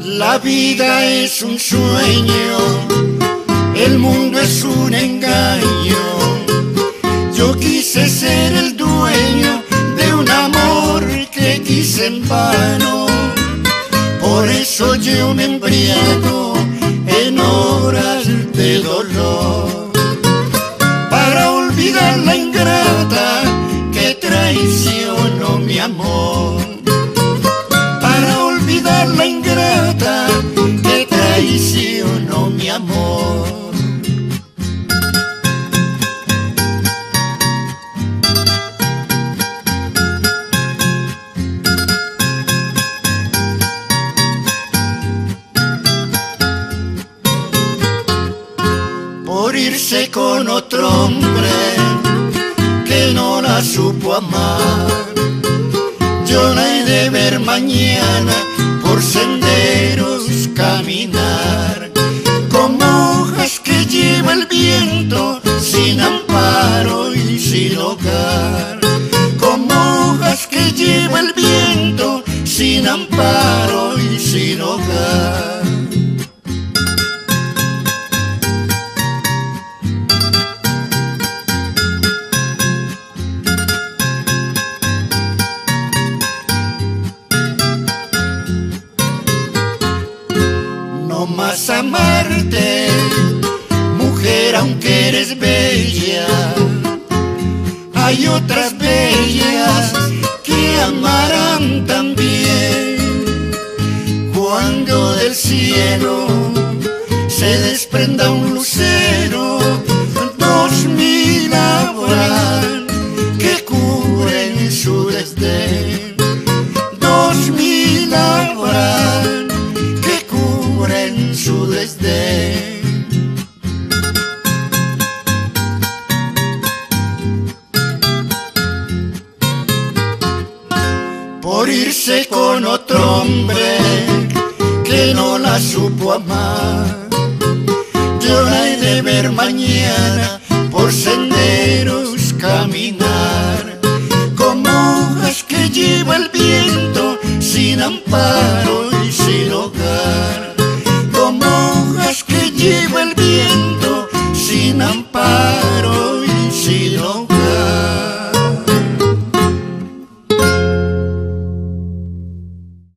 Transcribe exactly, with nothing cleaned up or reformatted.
La vida es un sueño, el mundo es un engaño. Yo quise ser el dueño de un amor que quise en vano. Por eso yo me embriago en horas de dolor, para olvidar la ingrata que traicionó mi amor. Para olvidar la ingrata que traicionó mi amor. Por irse con otro hombre que no la supo amar, yo la he de ver mañana por senderos caminar, como hojas que lleva el viento, sin amparo y sin hogar. Como hojas que lleva el viento, sin amparo y sin hogar. No más amarte, mujer, aunque eres bella. Hay otras bellas que amarán también. Cuando del cielo se desprenda un lucero, dos mil habrán que cubren su desdén. Dos mil habrán que cubren su desdén. Por irse con otro hombre que no la supo amar, yo la he de ver mañana por senderos caminar, como hojas que lleva el viento, sin amparo y sin hogar. Como hojas que lleva el viento,